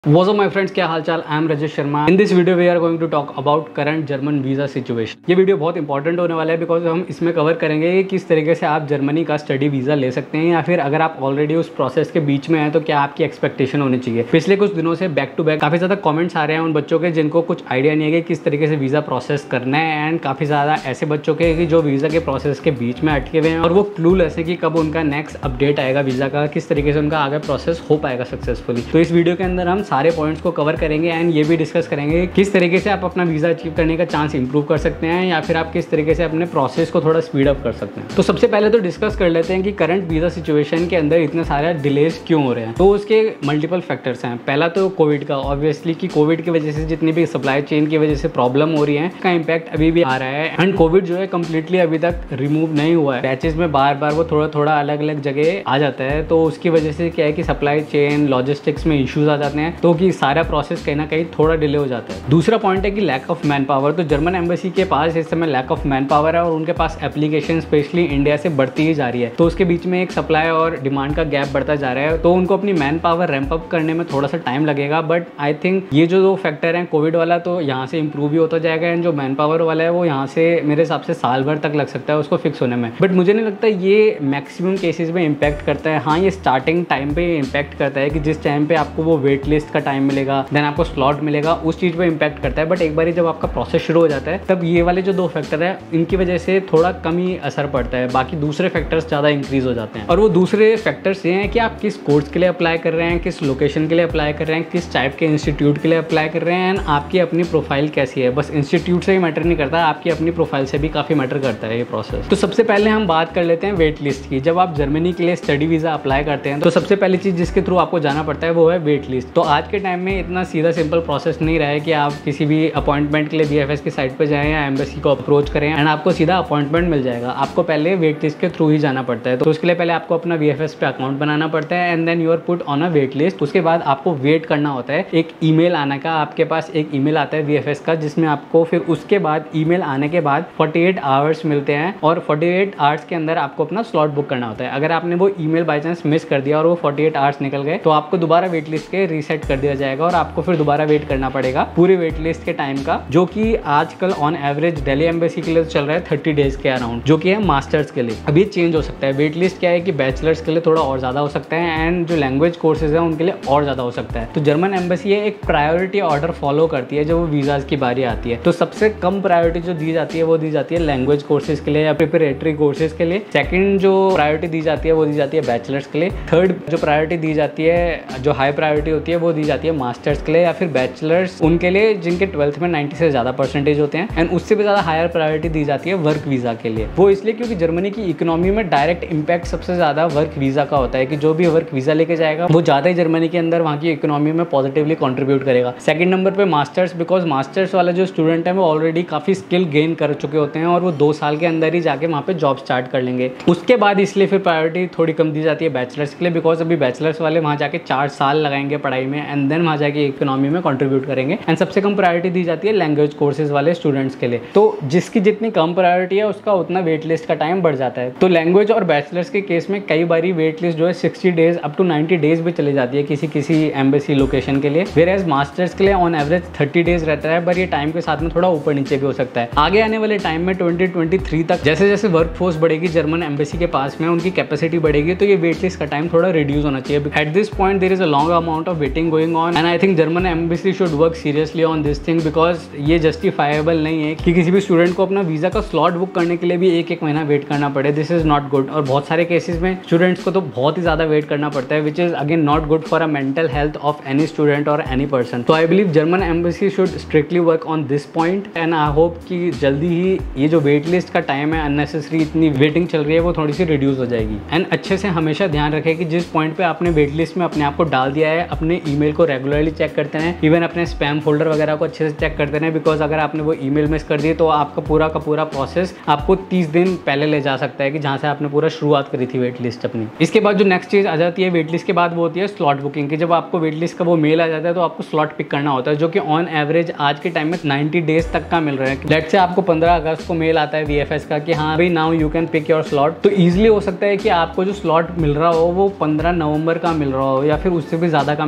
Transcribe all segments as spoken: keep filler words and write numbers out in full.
What's up my friends, क्या हाल चाल। I am Rajesh Sharma. In this video we are going to talk about current German visa situation. ये video बहुत important होने वाला है बिकॉज हम इसमें कवर करेंगे कि किस तरीके से आप जर्मनी का स्टडी वीज़ा ले सकते हैं, या फिर अगर आप ऑलरेडी उस प्रोसेस के बीच में हैं तो क्या आपकी एक्सपेक्टेशन होनी चाहिए। पिछले कुछ दिनों से बैक टू बैक काफ़ी ज़्यादा कॉमेंट्स आ रहे हैं उन बच्चों के जिनको कुछ आइडिया नहीं है कि किस तरीके से वीज़ा प्रोसेस करना है, एंड काफ़ी ज़्यादा ऐसे बच्चों के कि जो वीज़ा के प्रोसेस के बीच में अटके हुए हैं और वो क्लूलेस है कि कब उनका नेक्स्ट अपडेट आएगा वीज़ा का, किस तरीके से उनका आगे प्रोसेस हो पाएगा सक्सेसफुली। तो इस वीडियो के अंदर हम सारे पॉइंट्स को कवर करेंगे एंड ये भी डिस्कस करेंगे किस तरीके से आप अपना वीज़ा अचीव करने का चांस इंप्रूव कर सकते हैं, या फिर आप किस तरीके से अपने प्रोसेस को थोड़ा स्पीड अप कर सकते हैं। तो सबसे पहले तो डिस्कस कर लेते हैं कि करंट वीज़ा सिचुएशन के अंदर इतने सारे डिलेज क्यों हो रहे हैं। तो उसके मल्टीपल फैक्टर्स हैं। पहला तो कोविड का, ऑब्वियसली कि कोविड की वजह से जितनी भी सप्लाई चेन की वजह से प्रॉब्लम हो रही है का इम्पैक्ट अभी भी आ रहा है, एंड कोविड जो है कम्प्लीटली अभी तक रिमूव नहीं हुआ है। बैचेस में बार बार वो थोड़ा थोड़ा अलग अलग जगह आ जाता है, तो उसकी वजह से क्या है कि सप्लाई चेन लॉजिस्टिक्स में इश्यूज आ जाते हैं, तो कि सारा प्रोसेस कहीं ना कहीं थोड़ा डिले हो जाता है। दूसरा पॉइंट है कि लैक ऑफ मैन पावर। तो जर्मन एम्बेसी के पास इस समय लैक ऑफ मैन पावर है और उनके पास एप्लीकेशन स्पेशली इंडिया से बढ़ती ही जा रही है, तो उसके बीच में एक सप्लाई और डिमांड का गैप बढ़ता जा रहा है, तो उनको अपनी मैन पावर रैंप अप करने में थोड़ा सा टाइम लगेगा। बट आई थिंक ये जो दो फैक्टर हैं, कोविड वाला तो यहाँ से इंप्रूव ही होता जाएगा, एंड जो मैन पावर वाला है वो यहाँ से मेरे हिसाब से साल भर तक लग सकता है उसको फिक्स होने में। बट मुझे नहीं लगता ये मैक्सिमम केसेस में इम्पैक्ट करता है। हाँ, ये स्टार्टिंग टाइम पे इम्पैक्ट करता है कि जिस टाइम पे आपको वो वेट लिस्ट का टाइम मिलेगा, देन आपको स्लॉट मिलेगा, उस चीज़ पे इम्पैक्ट करता है। बट एक बार जब आपका प्रोसेस शुरू हो जाता है तब ये वाले जो दो फैक्टर है इनकी वजह से थोड़ा कम ही असर पड़ता है, बाकी दूसरे फैक्टर्स ज़्यादा इंक्रीज हो जाते हैं। और वो दूसरे फैक्टर्स ये हैं कि आप किस कोर्स के लिए अप्लाई कर रहे हैं, किस लोकेशन के लिए अप्लाई कर रहे हैं, किस टाइप के इंस्टीट्यूट के लिए अप्लाई कर रहे हैं, एंड आपकी अपनी प्रोफाइल कैसी है। बस इंस्टीट्यूट से ही मैटर नहीं करता, आपकी अपनी प्रोफाइल से भी काफ़ी मैटर करता है ये प्रोसेस। तो सबसे पहले हम बात कर लेते हैं वेट लिस्ट की। जब आप जर्मनी के लिए स्टडी वीज़ा अप्लाई करते हैं तो सबसे पहली चीज़ जिसके थ्रू आपको जाना पड़ता है वो है वेट लिस्ट। तो आज के टाइम में इतना सीधा सिंपल प्रोसेस नहीं रहा है कि आप किसी भी अपॉइंटमेंट के लिए बीएफएस की साइट पे जाएं या एम्बेसी को अप्रोच करें एंड आपको सीधा अपॉइंटमेंट मिल जाएगा। आपको पहले वेट लिस्ट के थ्रू ही जाना पड़ता है। तो उसके लिए पहले आपको अपना बीएफएस पे अकाउंट बनाना पड़ता है, and then you are put on a wait list. उसके बाद आपको वेट करना होता है एक ईमेल आने का। आपके पास एक ईमेल आता है बीएफएस का जिसमें आपको फिर उसके बाद ईमेल आने के बाद अड़तालीस आवर्स मिलते हैं, और अड़तालीस आवर्स के अंदर आपको अपना स्लॉट बुक करना होता है। अगर आपने वो ईमेल बाय चांस मिस कर दिया और वो अड़तालीस आवर्स निकल गए तो आपको दोबारा वेट लिस्ट के रीसेट कर दिया जाएगा और आपको फिर दोबारा वेट करना पड़ेगा पूरी वेट लिस्ट के टाइम का, जो कि आजकल ऑन एवरेज दिल्ली एम्बेसी के लिए चल रहा है तीस डेज के अराउंड, जो कि है मास्टर्स के लिए। अभी चेंज हो सकता है। वेट लिस्ट क्या है कि बैचलर्स के लिए थोड़ा और ज़्यादा हो सकता है, एंड जो लैंग्वेज कोर्सेज हैं उनके लिए और ज़्यादा हो सकता है। तो जर्मन एम्बेसी एक प्रायोरिटी ऑर्डर फॉलो करती है जब वो वीज़ाज की बारी आती है। तो सबसे कम प्रायोरिटी जो दी जाती है वो दी जाती है लैंग्वेज कोर्सेज के लिए या प्रिपरेटरी कोर्सेज के लिए। सेकेंड जो प्रायोरिटी दी जाती है वो दी जाती है बैचलर्स के लिए। थर्ड जो प्रायोरिटी दी जाती है, जो हाई प्रायोरिटी होती है, वो दी जाती है मास्टर्स के लिए या फिर बैचलर्स उनके लिए जिनके ट्वेल्थ में नाइन्टी से ज़्यादा परसेंटेज होते हैं, एंड उससे भी ज़्यादा हायर प्रायोरिटी दी जाती है वर्क वीज़ा के लिए। वो इसलिए क्योंकि जर्मनी की इकोनॉमी में डायरेक्ट इंपैक्ट सबसे ज़्यादा वर्क वीज़ा का होता है कि जो भी वर्क वीज़ा लेके जाएगा वो ज़्यादा ही जर्मनी के अंदर वहाँ की इकोनॉमी में पॉजिटिवली कंट्रीब्यूट करेगा। सेकंड नंबर पे मास्टर्स, बिकॉज मास्टर्स वाला जो स्टूडेंट है वो ऑलरेडी काफ़ी स्किल गेन कर चुके होते हैं और वो दो साल के अंदर ही जाके वहाँ पे जॉब स्टार्ट कर लेंगे। उसके बाद इसलिए फिर प्रायोरिटी थोड़ी कम दी जाती है बैचलर्स के लिए, बिकॉज अभी बैचलर्स वाले वहाँ जाके चार साल लगाएंगे पढ़ाई में एंड देन वहाँ जाके इकोनॉमी में कंट्रीब्यूट करेंगे। एंड सबसे कम प्रायोरिटी दी जाती है लैंग्वेज कोर्सेज वाले स्टूडेंट्स के लिए। तो जिसकी जितनी कम प्रायोरिटी है उसका उतना वेट लिस्ट का टाइम बढ़ जाता है। तो लैंग्वेज और बैचलर्स के केस में कई बारी वेट लिस्ट जो है साठ डेज अप टू नब्बे डेज भी चली जाती है किसी किसी एम्बेसी लोकेशन के लिए, वेयर एज मास्टर्स के लिए ऑन एवरेज तीस डेज रहता है, पर ये टाइम के साथ में थोड़ा ऊपर नीचे भी हो सकता है। आगे आने वाले टाइम में ट्वेंटी ट्वेंटी थ्री तक जैसे जैसे वर्क फोर्स बढ़ेगी जर्मन एम्बेसी के पास में, उनकी कैपेसिटी बढ़ेगी, तो ये वेट लिस्ट का टाइम थोड़ा रिड्यूस होना चाहिए। At this point there is a long amount of waiting going on, and I think German embassy should work seriously on this thing, because ये जस्टिफाइबल नहीं है कि किसी भी स्टूडेंट को अपना वीज़ा का स्लॉट बुक करने के लिए भी एक एक महीना वेट करना पड़े। दिस इज नॉट गुड, और बहुत सारे केसेस में स्टूडेंट्स को तो बहुत ही ज़्यादा वेट करना पड़ता है, which is again not good for a mental health of any student और एनी पर्सन। तो I believe German embassy should strictly work on this point, and I hope कि जल्दी ही ये जो वेट लिस्ट का टाइम है, अननेसेसरी इतनी वेटिंग चल रही है, वो थोड़ी सी रिड्यूस हो जाएगी। एंड अच्छे से हमेशा ध्यान रखें कि जिस पॉइंट पे आपने वेट लिस्ट में अपने आप को डाल दिया है, अपने ईमेल को रेगुलरली चेक करते हैं, इवन अपने स्पैम फोल्डर वगैरह को अच्छे से चेक करते हैं, बिकॉज अगर आपने वो ईमेल मिस कर दी तो आपका पूरा का पूरा प्रोसेस आपको तीस दिन पहले ले जा सकता है कि जहाँ से आपने पूरा शुरुआत करी थी वेट लिस्ट अपनी। इसके बाद जो नेक्स्ट चीज़ आ जाती है वेट लिस्ट के बाद वो होती है स्लॉट बुकिंग की। जब आपको वेट लिस्ट का वो मेल आ जाता है तो आपको स्लॉट पिक करना होता है, जो कि ऑन एवरेज आज के टाइम में नब्बे डेज तक का मिल रहा है। लेट्स से आपको पंद्रह अगस्त को मेल आता है वीएफएस का कि हाँ भाई now you can pick your slot, तो ईजिली हो सकता है कि आपको जो स्लॉट मिल रहा हो वो पंद्रह नवंबर का मिल रहा हो या फिर उससे भी ज़्यादा का मिल रहा हो।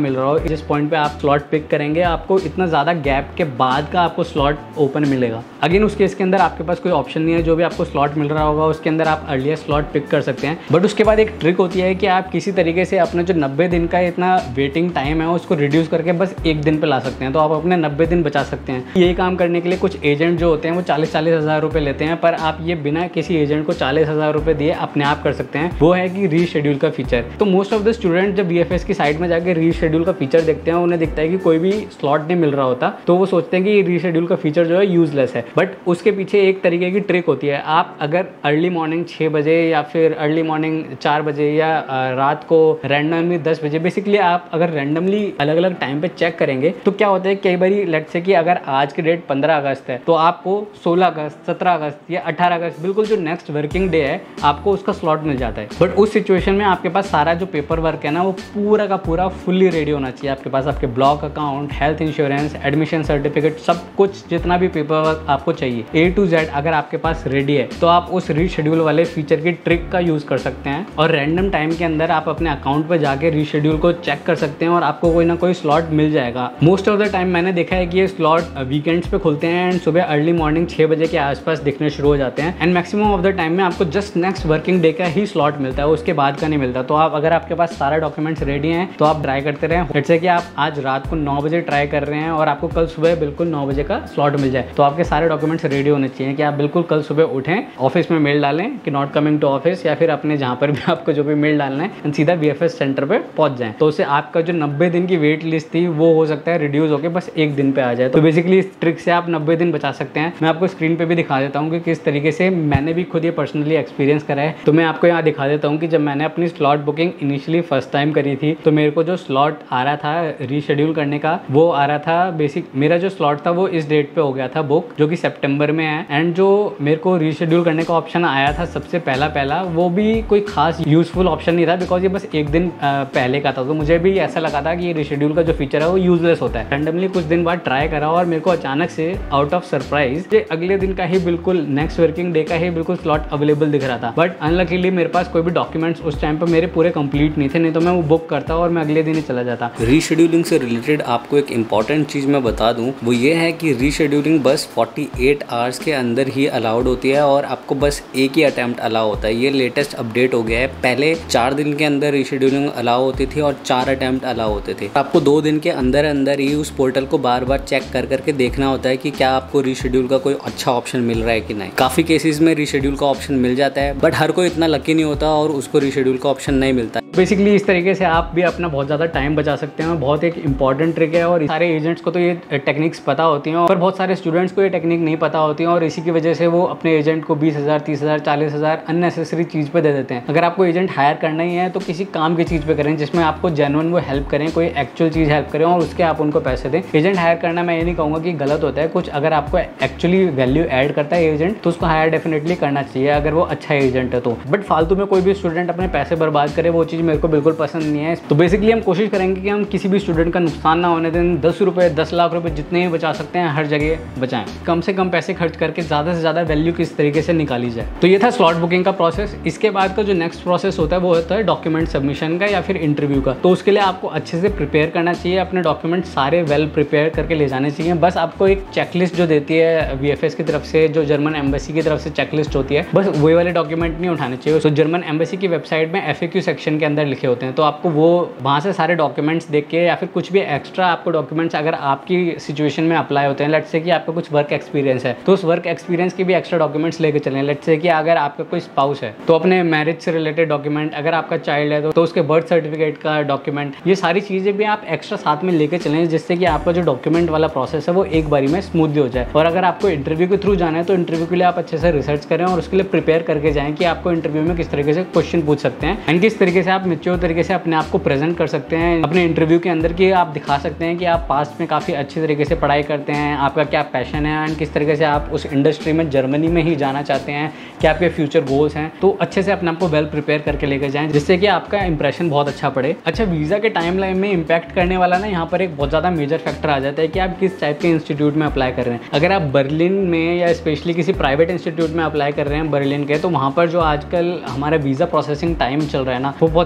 जिस पॉइंट पे आप स्लॉट पिक करेंगे आपको इतना ज़्यादा गैप के बाद का आपको स्लॉट ओपन मिलेगा। अगेन उस केस के अंदर आपके पास कोई ऑप्शन नहीं है, जो भी आपको स्लॉट मिल रहा होगा उसके अंदर आप अर्लियर स्लॉट पिक कर सकते हैं। बट उसके बाद एक ट्रिक होती है कि आप किसी तरीके से अपना जो नब्बे दिन का इतना वेटिंग टाइम है उसको रिड्यूस करके बस एक दिन पे ला सकते हैं, तो आप अपने नब्बे दिन बचा सकते हैं। यही काम करने के लिए कुछ एजेंट जो होते हैं वो चालीस चालीस हज़ार रुपये लेते हैं, पर आप ये बिना किसी एजेंट को चालीस हज़ार रुपये दिए अपने आप कर सकते हैं। वो है कि रीशेड्यूल का फीचर। तो मोस्ट ऑफ द स्टूडेंट जब बीएफएस की साइट में जाकर रीशेड्यूल का फीचर देखते हैं, उन्हें दिखता है कि कोई भी स्लॉट नहीं मिल रहा होता, तो वो सोचते हैं कि रीशेड्यूल का फीचर जो है यूजलेस है। बट उसके पीछे एक तरीके की ट्रिक होती है। आप अगर अर्ली मॉर्निंग छः बजे या फिर अर्ली मॉर्निंग चार बजे या रात को रैंडमली दस बजे, बेसिकली आप अगर रैंडमली अलग अलग टाइम पे चेक करेंगे तो क्या होता है, कई बार लेट्स से कि अगर आज की डेट पंद्रह अगस्त है तो आपको सोलह अगस्त, सत्रह अगस्त या अठारह अगस्त, बिल्कुल जो नेक्स्ट वर्किंग डे है, आपको उसका स्लॉट मिल जाता है। बट उस सिचुएशन में आपके पास सारा जो पेपर वर्क है ना वो पूरा का पूरा फुल्ली रेडी होना चाहिए। आपके पास आपके block account, health insurance, admission certificate, सब कुछ जितना भी पेपर वर्क आपको चाहिए ए टू जेड अगर आपके पास रेडी है तो आप उस रीशेड्यूल वाले फीचर की ट्रिक का यूज कर सकते हैं और रैंडम टाइम के अंदर आप अपने अकाउंट पे जाके रीशेड्यूल को चेक कर सकते हैं और आपको कोई ना कोई स्लॉट मिल जाएगा। मोस्ट ऑफ द टाइम मैंने देखा है कि ये स्लॉट वीकेंड्स पे खुलते हैं एंड सुबह अर्ली मॉर्निंग छह बजे के आसपास दिखने शुरू हो जाते हैं and maximum of the time में आपको जस्ट नेक्स्ट वर्किंग डे का ही स्लॉट मिलता है, उसके बाद का नहीं मिलता। तो आप अगर आपके पास सारा डॉक्यूमेंट्स रेडी हैं तो आप ट्राई करते रहें। जैसे कि आप आज रात को नौ बजे ट्राई कर रहे हैं और आपको कल सुबह बिल्कुल नौ बजे का स्लॉट मिल जाए, तो आपके सारे डॉक्यूमेंट्स रेडी होने चाहिए कि आप बिल्कुल कल सुबह उठें, ऑफिस में मेल डालें कि नॉट कमिंग टू ऑफिस, या फिर अपने जहाँ पर भी आपको जो भी मेल डालना है एंड सीधा बीएफएस सेंटर पे पहुंच जाएं। तो उससे आपका जो नब्बे दिन की वेट लिस्ट थी वो हो सकता है रिड्यूस होकर बस एक दिन पे आ जाए। तो बेसिकली इस ट्रिक से आप नब्बे दिन बचा सकते हैं। मैं आपको स्क्रीन पे भी दिखा देता हूँ कि किस तरीके से मैंने भी खुद ये पर्सनली एक्सपीरियंस करा है। तो मैं आपको यहाँ दिखा देता हूँ कि जब मैंने अपनी slot booking initially first time करी थी तो मेरे को जो स्लॉट आ रहा था रीशेड्यूल करने का वो आ रहा था, बेसिक मेरा जो स्लॉट था वो इस डेट पे हो गया था बुक, जो कि सितंबर में है। एंड जो मेरे को रीशेड्यूल करने का ऑप्शन आया था सबसे पहला पहला वो भी कोई खास यूजफुल ऑप्शन नहीं था, बिकॉज ये बस एक दिन पहले का था। तो मुझे भी ऐसा लगा था कि ये रीशेड्यूल का जो फीचर है वो यूजलेस होता है। रैंडमली कुछ दिन बाद ट्राई करा और मेरे को अचानक से आउट ऑफ सरप्राइज अगले दिन का ही बिल्कुल नेक्स्ट वर्किंग डे का ही बिल्कुल स्लॉट अवेलेबल दिख रहा था। बट अनलकीली मेरे पास कोई भी डॉक्यूमेंट्स उस टाइम पर मेरे पूरे कंप्लीट नहीं थे, नहीं तो मैं वो बुक करता और मैं अगले दिन ही चला जाता। रीशेड्यूलिंग से रिलेटेड आपको एक इंपॉर्टेंट चीज़ मैं बता दूं, वो ये है कि रीशेड्यूलिंग बस अड़तालीस आवर्स के अंदर ही अलाउड होती है और आपको बस एक ही अटेम्प्ट अलाउ होता है। ये लेटेस्ट अपडेट हो गया है। पहले चार दिन के अंदर रीशेड्यूलिंग अलाउ होती थी और चार अटेम्प्ट अलाउ होते थे। आपको दो दिन के अंदर अंदर ही उस पोर्टल को बार बार चेक कर करके देखना होता है कि क्या आपको रीशेड्यूल का कोई अच्छा ऑप्शन मिल रहा है कि नहीं। काफ़ी केसेस में रीशेड्यूल का ऑप्शन मिल जाता है बट हर कोई इतना लकी नहीं होता और उसको रीशेड्यूल का ऑप्शन नहीं मिलता। बेसिकली इस तरीके से आप भी अपना बहुत ज़्यादा टाइम बचा सकते हैं। बहुत एक इंपॉर्टेंट ट्रिक है और सारे एजेंट्स को तो ये टेक्निक्स पता होती हैं और बहुत सारे स्टूडेंट्स को ये टेक्निक नहीं पता होती हैं और इसी की वजह से वो अपने एजेंट को बीस हज़ार तीस हज़ार चालीस हज़ार अननेसेसरी चीज़ पे दे देते हैं। अगर आपको एजेंट हायर करना ही है तो किसी काम की चीज़ पे करें जिसमें आपको जेन्युइन वो हेल्प करें, कोई एक्चुअल चीज़ हेल्प करें और उसके आप उनको पैसे दें। एजेंट हायर करना मैं ये नहीं कहूँगा कि गलत होता है, कुछ अगर आपको एक्चुअली वैल्यू ऐड करता है एजेंट तो उसको हायर डेफिनेटली करना चाहिए अगर वो अच्छा एजेंट है तो। बट फालतू में कोई भी स्टूडेंट अपने पैसे बर्बाद करे वो चीज़ मेरे को बिल्कुल पसंद नहीं है। तो बेसिकली हम कोशिश करेंगे कि हम किसी भी स्टूडेंट का नुकसान ना होने दें। दस रुपए दस लाख रुपए जितने भी बचा सकते हैं हर जगह बचाएं। कम से कम पैसे खर्च करके ज़्यादा से ज़्यादा वैल्यू किस तरीके से निकाली जाए। तो ये था स्लॉट बुकिंग का प्रोसेस। इसके बाद का जो नेक्स्ट प्रोसेस होता है वो होता है डॉक्यूमेंट सबमिशन का या फिर इंटरव्यू का। तो उसके लिए आपको अच्छे से प्रिपेयर करना चाहिए, अपने डॉक्यूमेंट सारे वेल प्रिपेयर करके ले जाने चाहिए। बस आपको एक चेकलिस्ट जो देती है वीएफएस की तरफ से, जो जर्मन एम्बेसी की तरफ से चेकलिस्ट होती है, बस वही वाले डॉक्यूमेंट नहीं उठाने चाहिए। तो जर्मन एम्बेसी की वेबसाइट में एफएक्यू सेक्शन के अंदर लिखे होते हैं, तो आपको वो वहाँ से सारे डॉक्यूमेंट्स देख के या फिर कुछ भी एक्स्ट्रा आपको डॉक्यूमेंट्स अगर आपकी सिचुएशन में अप्लाई होते हैं, लेट्स से कि आपका कुछ वर्क एक्सपीरियंस है तो उस वर्क एक्सपीरियंस के भी एक्स्ट्रा डॉक्यूमेंट्स लेके चलें। लेट्स से कि अगर आपका कोई स्पाउस है तो अपने मैरिज से रिलेटेड डॉक्यूमेंट, अगर आपका चाइल्ड है तो, तो उसके बर्थ सर्टिफिकेट का डॉक्यूमेंट, ये सारी चीज़ें भी आप एक्स्ट्रा साथ में लेके चलें जिससे कि आपका जो डॉक्यूमेंट वाला प्रोसेस है वो एक बारी में स्मूथली हो जाए। और अगर आपको इंटरव्यू के थ्रू जाना है तो इंटरव्यू के लिए आप अच्छे से रिसर्च करें और उसके लिए प्रिपेयर करके जाएं कि आपको इंटरव्यू में किस तरीके से क्वेश्चन पूछ सकते हैं एंड किस तरीके से आप मैच्योर तरीके से अपने आप को प्रेजेंट कर सकते हैं अपने इंटरव्यू के अंदर, कि आप दिखा सकते हैं कि आप पास्ट में काफ़ी अच्छी तरीके से पढ़ाई करते हैं, आपका क्या पैशन है एंड किस तरीके से आप उस इंडस्ट्री में जर्मनी में ही जाना चाहते हैं, क्या आपके फ्यूचर गोल्स हैं। तो अच्छे से अपने आप को वेल प्रिपेयर करके लेकर जाएं जिससे कि आपका इंप्रेशन बहुत अच्छा पड़े। अच्छा, वीज़ा के टाइम लाइन में इंपैक्ट करने वाला ना यहाँ पर एक बहुत ज़्यादा मेजर फैक्टर आ जाता है कि आप किस टाइप के इंस्टीट्यूट में अप्लाई कर रहे हैं। अगर आप बर्लिन में या स्पेशली किसी प्राइवेट इंस्टीट्यूट में अप्लाई कर रहे हैं बर्लिन के, तो वहाँ पर जो आजकल हमारा वीज़ा प्रोसेसिंग टाइम चल रहा है ना वो बहुत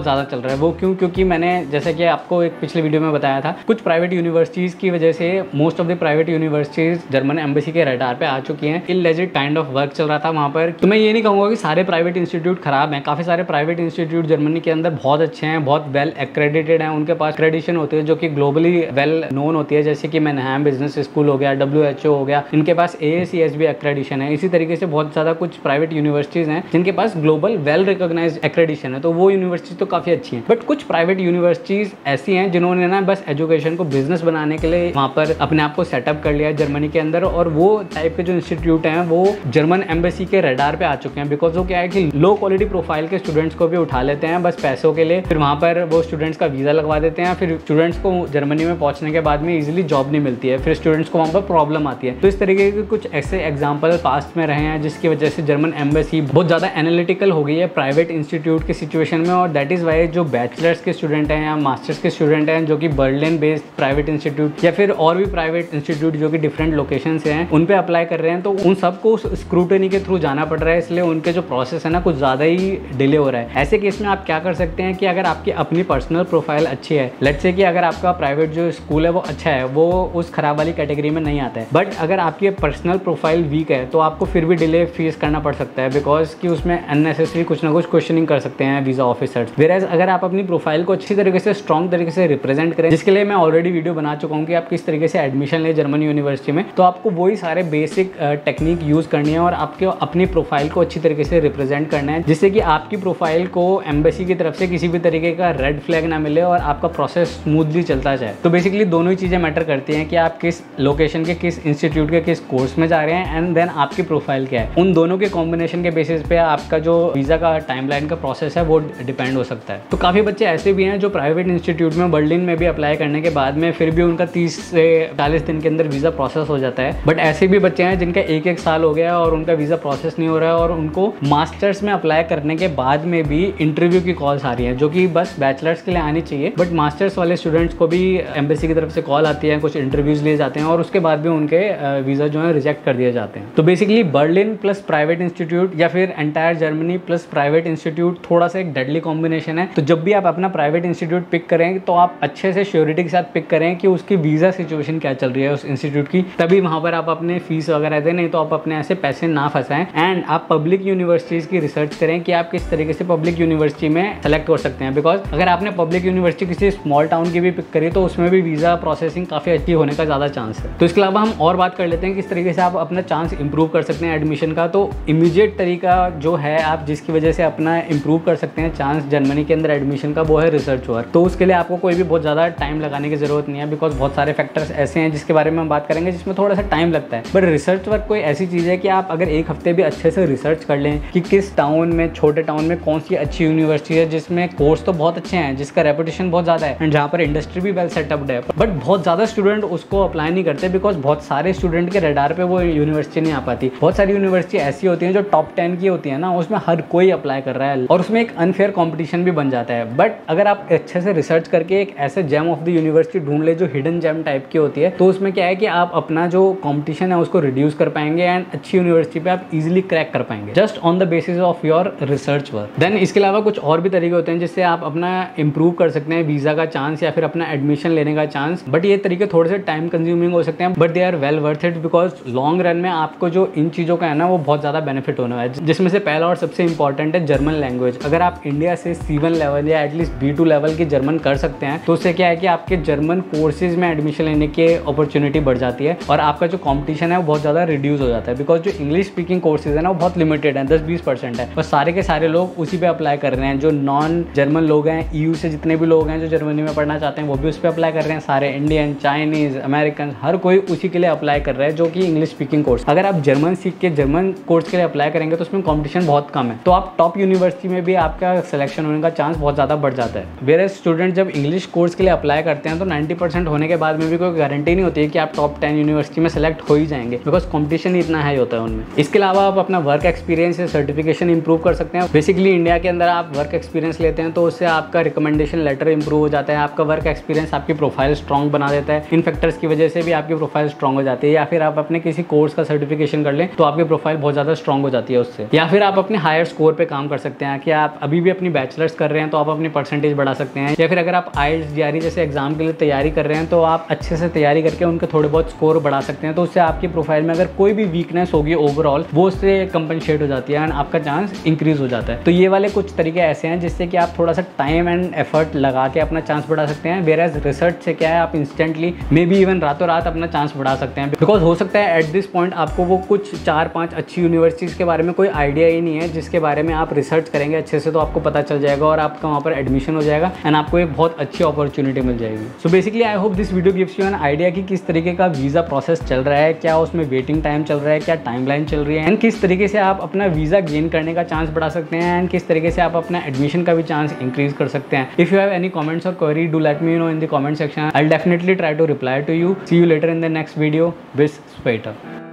ज़्यादा चल रहा है। वो क्यों? क्योंकि मैंने जैसे कि आपको एक पिछले वीडियो में बताया था, कुछ प्राइवेट यूनिवर्सिटीज़ की वजह से most of the private universities German embassy के रडार पे आ चुकी हैं। इललेजिट काइंड ऑफ वर्क चल रहा था वहाँ पर। तो मैं ये नहीं कहूँगा कि सारे प्राइवेट इंस्टीट्यूट खराब हैं, काफ़ी सारे प्राइवेट इंस्टीट्यूट जर्मनी के अंदर बहुत अच्छे हैं, बहुत वेल एक्रेडिटेड हैं, उनके पास क्रेडिशन होती है जो कि ग्लोबली वेल नोन होती है, जैसे कि मैनहैम बिजनेस स्कूल हो गया, डब्ल्यू एच ओ हो गया, इनके पास ए एस सी एस भी एक्रेडिशन है। इसी तरीके से बहुत ज़्यादा कुछ प्राइवेट यूनिवर्सिटीज़ हैं जिनके पास ग्लोबल वेल रिकॉग्नाइज्ड एक्रेडिशन है, तो वो यूनिवर्सिटीज़ तो काफ़ी अच्छी हैं। बट कुछ प्राइवेट यूनिवर्सिटीज़ ऐसी हैं जिन्होंने ना बस एजुकेशन को बिजनेस बनाने के लिए वहाँ पर अपने आप को सेटअप कर लिया है जर्मनी के अंदर, और वो टाइप के जो इंस्टीट्यूट हैं वो जर्मन एम्बेसी के रडार पे आ चुके हैं। बिकॉज वो क्या है कि लो क्वालिटी प्रोफाइल के स्टूडेंट्स को भी उठा लेते हैं बस पैसों के लिए, फिर वहाँ पर वो स्टूडेंट्स का वीज़ा लगवा देते हैं, फिर स्टूडेंट्स को जर्मनी में पहुँचने के बाद में ईजिली जॉब नहीं मिलती है, फिर स्टूडेंट्स को वहाँ पर प्रॉब्लम आती है। तो इस तरीके के कुछ ऐसे एग्जाम्पल पास्ट में रहे हैं जिसकी वजह से जर्मन एम्बेसी बहुत ज़्यादा एनालिटिकल हो गई है प्राइवेट इंस्टीट्यूट की सिचुएशन में, और दैट इज़ वाई जो बैचलर्स के स्टूडेंट हैं या मास्टर्स के स्टूडेंट हैं जो कि बर्लिन बेस्ड प्राइवेट इंस्टीट्यूट या फिर और भी प्राइवेट इंस्टीट्यूट जो कि डिफरेंट लोकेशन से हैं उन पे अप्लाई कर रहे हैं, तो उन सबको स्क्रूटनी के थ्रू जाना पड़ रहा है, इसलिए उनके जो प्रोसेस है ना कुछ ज़्यादा ही डिले हो रहा है। ऐसे केस में आप क्या कर सकते हैं कि अगर आपकी अपनी पर्सनल प्रोफाइल अच्छी है, लेट्स से कि अगर आपका प्राइवेट जो स्कूल है वो अच्छा है, वो उस खराब वाली कैटेगरी में नहीं आता है, बट अगर आपकी पर्सनल प्रोफाइल वीक है तो आपको फिर भी डिले फेस करना पड़ सकता है, बिकॉज कि उसमें अननेसेसरी कुछ ना कुछ क्वेश्चनिंग कर सकते हैं वीज़ा ऑफिसर्स। वेयरएज अगर आप अपनी प्रोफाइल को अच्छी तरीके से स्ट्रॉन्ग तरीके से रिप्रेजेंट करें, जिसके लिए मैं ऑलरेडी वीडियो बना चुका हूँ कि आप किस तरीके से एडमिशन लें जर्मन यूनिवर्सिटी में, तो आपको वही सारे बेसिक टेक्निक यूज़ करनी है और आपके अपनी प्रोफाइल को अच्छी तरीके से रिप्रेजेंट करना है, जिससे कि आपकी प्रोफाइल को एम्बेसी की तरफ से किसी भी तरीके का रेड फ्लैग ना मिले और आपका प्रोसेस स्मूथली चलता जाए। तो बेसिकली दोनों ही चीज़ें मैटर करती हैं कि आप किस लोकेशन के, किस इंस्टीट्यूट के, किस कोर्स में जा रहे हैं, एंड देन आपकी प्रोफाइल क्या है। उन दोनों के कॉम्बिनेशन के बेसिस पे आपका जो वीज़ा का टाइमलाइन का प्रोसेस है वो डिपेंड हो सकता है। तो काफ़ी बच्चे ऐसे भी हैं जो प्राइवेट इंस्टीट्यूट में बर्लिन में भी अप्लाई करने के बाद में फिर भी उनका तीस से चालीस दिन के अंदर वीज़ा प्रोसेस हो जाता है, बट ऐसे भी बच्चे हैं जिनका एक एक साल हो गया और उनका वीज़ा प्रोसेस नहीं हो रहा है, और उनको मास्टर्स में अप्लाई करने के बाद में भी इंटरव्यू की कॉल्स आ रही हैं, जो कि बस बैचलर्स के लिए आनी चाहिए, बट मास्टर्स वाले स्टूडेंट्स को भी एम्बेसी की तरफ से कॉल आती है, कुछ इंटरव्यूज लिए जाते हैं और उसके बाद भी उनके वीज़ा जो है रिजेक्ट कर दिए जाते हैं। तो basically Berlin plus private institute या फिर entire Germany plus private institute थोड़ा सा एक डेडली कॉम्बिनेशन है। तो जब भी आप अपना प्राइवेट इंस्टीट्यूट पिक करें तो आप अच्छे से श्योरिटी के साथ पिक करें कि उसकी वीज़ा सिचुएशन क्या चल रही है उस इंस्टीट्यूट की, तभी वहाँ पर आप अपने फीस वगैरह दें, नहीं तो आप अपने ऐसे पैसे ना फंसाएं। एंड आप पब्लिक यूनिवर्सिटीज़ की रिसर्च करें कि आप किस तरीके से पब्लिक यूनिवर्सिटी में सेलेक्ट हो सकते हैं, बिकॉज अगर आपने पब्लिक यूनिवर्सिटी किसी स्मॉल टाउन की भी पिक करी तो उसमें भी वीज़ा प्रोसेसिंग काफ़ी अच्छी होने का ज़्यादा चांस है। तो इसके अलावा हम और बात कर लेते हैं किस तरीके से आप अपना चांस इंप्रूव कर सकते हैं एडमिशन का। तो इमीडिएट तरीका जो है आप जिसकी वजह से अपना इंप्रूव कर सकते हैं चांस जर्मनी के अंदर एडमिशन का, वो है रिसर्च वर्क। तो उसके लिए आपको कोई भी बहुत ज़्यादा टाइम लगाने की ज़रूरत नहीं है, बिकॉज बहुत सारे फैक्टर्स ऐसे हैं जिसके बारे में हम बात करेंगे जिसमें थोड़ा सा टाइम लगता है। बट रिसर्च वर्क कोई ऐसी चीज़ है कि आप अगर एक हफ्ते भी अच्छे से रिसर्च कर लें कि किस टाउन में, छोटे टाउन में कौन सी अच्छी यूनिवर्सिटी है जिसमें कोर्स तो बहुत अच्छे हैं, जिसका रेपुटेशन बहुत ज़्यादा है एंड जहाँ पर इंडस्ट्री भी वेल सेटअप्ड है, बट बहुत ज़्यादा स्टूडेंट उसको अप्लाई नहीं करते बिकॉज बहुत सारे स्टूडेंट के रडार पे वो यूनिवर्सिटी नहीं आ पाती। बहुत सारी यूनिवर्सिटी ऐसी होती हैं जो टॉप टेन की होती है ना, उसमें हर कोई अप्लाई कर रहा है और उसमें एक अनफेयर कंपटीशन भी बन जाता है। बट अगर आप अच्छे से रिसर्च करके एक ऐसे जेम ऑफ द यूनिवर्सिटी ढूंढ ले जो हिडन जेम टाइप की होती है, तो उसमें क्या है कि आप अपना जो कंपटीशन है उसको रिड्यूस कर पाएंगे एंड अच्छी यूनिवर्सिटी पे आप इजीली क्रैक कर पाएंगे just on the basis of your research work. Then इसके अलावा कुछ और भी तरीके होते हैं जिससे आप अपना इंप्रूव कर सकते हैं वीज़ा का चांस या फिर अपना एडमिशन लेने का चांस, बट ये तरीके थोड़े से टाइम कंज्यूमिंग हो सकते हैं, but they are well worth it because long run में आपको जो इन चीज़ों का है ना वो बहुत ज़्यादा बेनिफिट होना है। जिसमें से पहला और सबसे इंपॉर्टेंट है जर्मन लैंग्वेज। अगर आप इंडिया से सी वन लेवल या एटलीस्ट बी टू लेवल की जर्मन कर सकते हैं तो उससे क्या है कि आपके जर्मन कोर्सेज में एडमिशन लेने की अपॉर्चुनिटी बढ़ जाती है और आपका जो कॉम्पिटिशन है वो बहुत ज़्यादा रिड्यूस हो जाता है, बिकॉज जो इंग्लिश स्पीकिंग कोर्सेज है ना वो बहुत लिमिटेड है, दस बीस परसेंट है, और सारे के सारे लोग उसी पे अप्लाई कर रहे हैं। जो नॉन जर्मन लोग हैं, ईयू से जितने भी लोग हैं जो जर्मनी में पढ़ना चाहते हैं वो भी उस पर अप्लाई कर रहे हैं, सारे इंडियन, चाइनीज, अमेरिकन, हर कोई उसी के लिए अप्लाई कर रहा है जो कि इंग्लिश स्पीकिंग कोर्स। अगर आप जर्मन सीख के जर्मन कोर्स के लिए अप्लाई करेंगे तो उसमें कॉम्पिटिशन बहुत कम है, तो आप टॉप यूनिवर्सिटी में भी आपका सिलेक्शन होने का चांस बहुत ज़्यादा बढ़ जाता है। वेयर स्टूडेंट जब इंग्लिश कोर्स के लिए अप्लाई करते हैं तो नाइन्टी परसेंट होने के बाद में भी कोई गारंटी नहीं होती है कि आप टॉप टेन यूनिवर्सिटी में सेलेक्ट हो ही जाएंगे, बिकॉज कॉम्पिटिशन ही इतना हाई होता है उनमें। इसके अलावा आप अपना वर्क एक्सपीरियंस या सर्टिफिकेशन इंप्रूव कर सकते हैं। बेसिकली इंडिया के अंदर आप वर्क एक्सपीरियंस लेते हैं तो उससे आपका रिकमेंडेशन लेटर इंप्रूव हो जाता है, आपका वर्क एक्सपीरियंस आपकी प्रोफाइल स्ट्रॉन्ग बना देता है। इन फैक्टर्स की वजह से भी आपकी प्रोफाइल स्ट्रॉन्ग हो जाती है, या फिर आप अपने किसी कोर्स का सर्टिफिकेशन कर लें तो आपकी प्रोफाइल बहुत ज़्यादा स्ट्रॉन्ग हो जाती है उससे। या फिर आप अपने हायर स्कोर पे काम कर सकते हैं कि आप अभी भी अपनी बैचलर्स कर रहे हैं तो आप अपनी परसेंटेज बढ़ा सकते हैं, या फिर अगर आप आईएलटीएस जेआरई जैसे एग्जाम के लिए तैयारी कर रहे हैं तो आप अच्छे से तैयारी करके उनके थोड़े बहुत स्कोर बढ़ा सकते हैं। तो उससे आपकी प्रोफाइल में अगर कोई भी वीकनेस होगी ओवरऑल वो उससे कंपनसेट हो जाती है एंड आपका चांस इंक्रीज हो जाता है। तो ये वाले कुछ तरीके ऐसे हैं जिससे कि आप थोड़ा सा टाइम एंड एफर्ट लगा के अपना चांस बढ़ा सकते हैं। वेयर एज रिसर्च से क्या है, आप इंस्टेंटली मे बी इवन रातों रात अपना चांस बढ़ा सकते हैं। बिकॉज हो सकता है एट दिस पॉइंट आपको वो कुछ चार पांच अच्छी यूनिवर्सिटीज़ के बारे में कोई आइडिया ही नहीं है, जिसके बारे में आप रिसर्च करेंगे अच्छे से तो आपको पता चल जाएगा और आपका वहाँ पर एडमिशन हो जाएगा एंड आपको एक बहुत अच्छी अपॉर्चुनिटी मिल जाएगी। So basically I hope this video gives you an idea कि किस तरीके का वीज़ा प्रोसेस चल रहा है, क्या उसमें वेटिंग टाइम चल रहा है, क्या टाइमलाइन चल रही है एंड किस तरीके से आप अपना वीज़ा गेन करने का चांस बढ़ा सकते हैं एंड किस तरीके से आप अपना एडमिशन का भी चांस इंक्रीज कर सकते हैं। If you have any comments और query do let me know in the comment section. I will definitely try to reply to you. See you later in the next video with sweater.